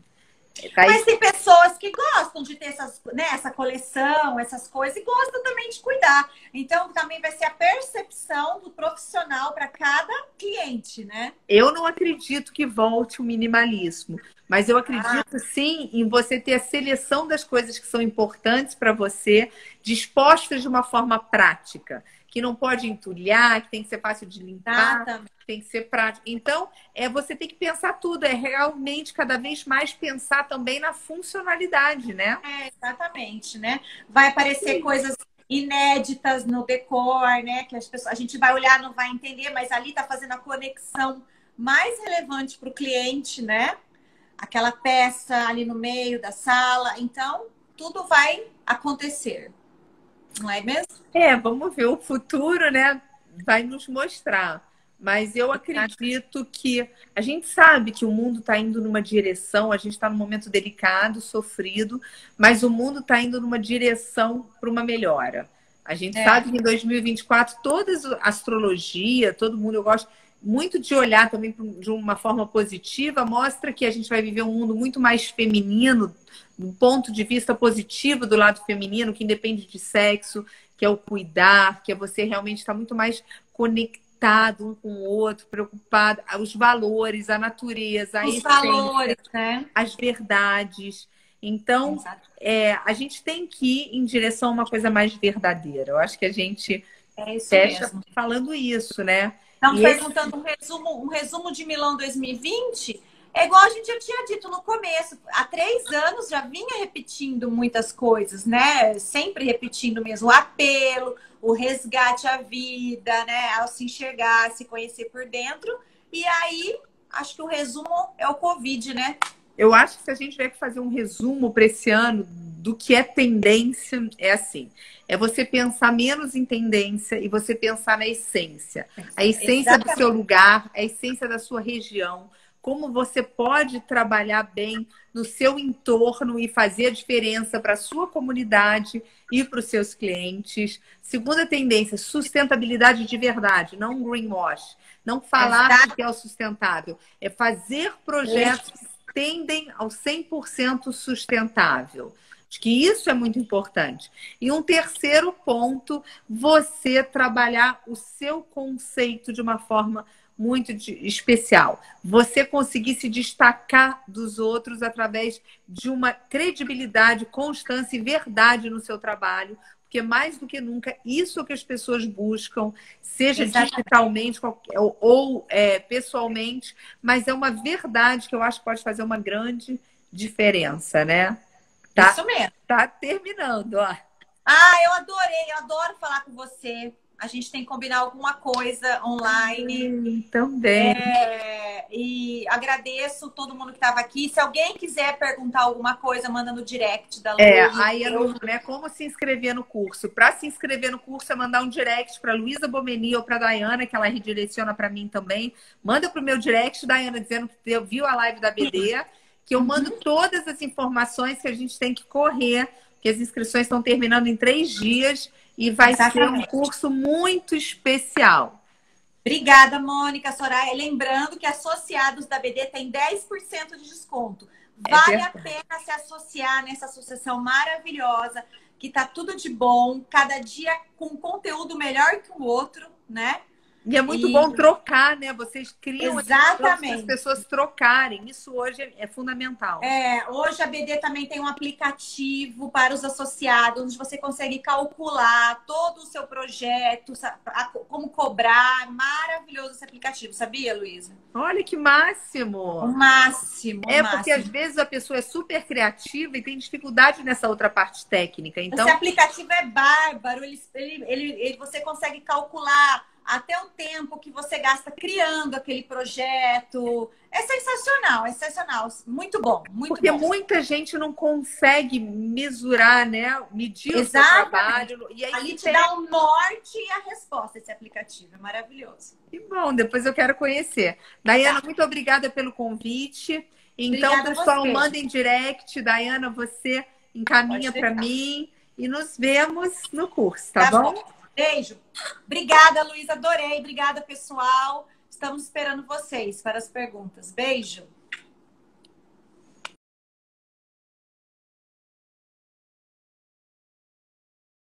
Mas tem pessoas que gostam de ter essa coleção, essas coisas, e gostam também de cuidar. Então, também vai ser a percepção do profissional para cada cliente, né? Eu não acredito que volte o minimalismo, mas eu acredito sim em você ter a seleção das coisas que são importantes para você, dispostas de uma forma prática, que não pode entulhar, que tem que ser fácil de limpar, que tem que ser prático. Então, você tem que pensar tudo, realmente cada vez mais pensar também na funcionalidade, né? Exatamente, né? Vai aparecer coisas inéditas no decor, né? Que a gente vai olhar, não vai entender, mas ali tá fazendo a conexão mais relevante para o cliente, né? Aquela peça ali no meio da sala. Então, tudo vai acontecer. Não é mesmo? Vamos ver. O futuro, né, vai nos mostrar. Mas eu acredito que a gente sabe que o mundo está indo numa direção, a gente está num momento delicado, sofrido, mas o mundo está indo numa direção para uma melhora. A gente sabe que em 2024, toda a astrologia, todo mundo, eu gosto muito de olhar também de uma forma positiva, mostra que a gente vai viver um mundo muito mais feminino, do ponto de vista positivo do lado feminino, que independe de sexo, que é o cuidar, que é você realmente estar muito mais conectado um com o outro, preocupado, os valores, a natureza, a essência, valores, né? As verdades. Então, a gente tem que ir em direção a uma coisa mais verdadeira. Eu acho que a gente fecha mesmo falando isso, né? Então, perguntando um resumo de Milão 2020, é igual a gente já tinha dito no começo. Há 3 anos já vinha repetindo muitas coisas, né? Sempre repetindo mesmo o apelo, o resgate à vida, né? Ao se enxergar, se conhecer por dentro. E aí, acho que o resumo é o Covid, né? Eu acho que se a gente tiver que fazer um resumo para esse ano do que é tendência, é assim. É você pensar menos em tendência e você pensar na essência. A essência do seu lugar, a essência da sua região. Como você pode trabalhar bem no seu entorno e fazer a diferença para a sua comunidade e para os seus clientes. Segunda tendência, sustentabilidade de verdade, não greenwash. Não falar que é o sustentável. É fazer projetos que tendem ao 100% sustentável. Acho que isso é muito importante. E um terceiro ponto, você trabalhar o seu conceito de uma forma muito especial. Você conseguir se destacar dos outros através de uma credibilidade, constância e verdade no seu trabalho, porque mais do que nunca, isso é o que as pessoas buscam, seja digitalmente ou pessoalmente, mas é uma verdade que eu acho que pode fazer uma grande diferença, né? Tá, isso mesmo. Tá terminando, ó. Ah, eu adorei, eu adoro falar com você. A gente tem que combinar alguma coisa online. Também. E agradeço todo mundo que estava aqui. Se alguém quiser perguntar alguma coisa, manda no direct da Luísa. Aí, né, como se inscrever no curso? Para se inscrever no curso, é mandar um direct para Luísa Bomeni ou para Dayana, que ela redireciona para mim também. Manda para o meu direct, Dayana, dizendo que viu a live da BD, que eu mando todas as informações que a gente tem que correr, porque as inscrições estão terminando em 3 dias e vai ser um curso muito especial. Obrigada, Mônica, Soraya. Lembrando que associados da BD tem 10% de desconto. Vale a pena se associar nessa associação maravilhosa, que tá tudo de bom, cada dia com conteúdo melhor que o outro, né? E é muito bom trocar, né? Vocês criam exatamente as pessoas trocarem. Isso hoje é fundamental. Hoje a BD também tem um aplicativo para os associados, onde você consegue calcular todo o seu projeto, como cobrar. Maravilhoso esse aplicativo, sabia, Luísa? Olha que máximo! O máximo. Porque às vezes a pessoa é super criativa e tem dificuldade nessa outra parte técnica. Então, esse aplicativo é bárbaro. Você consegue calcular até o tempo que você gasta criando aquele projeto. É sensacional, é sensacional. Muito bom, muito porque bom. muita gente não consegue mesurar, né? Medir o seu trabalho. E aí ali te dá o norte e a resposta, esse aplicativo. É maravilhoso. Que bom, depois eu quero conhecer. Dayana, muito obrigada pelo convite. Então, obrigada, pessoal, mandem direct. Dayana, você encaminha para mim. E nos vemos no curso, tá bom? Beijo. Obrigada, Luísa. Adorei. Obrigada, pessoal. Estamos esperando vocês para as perguntas. Beijo.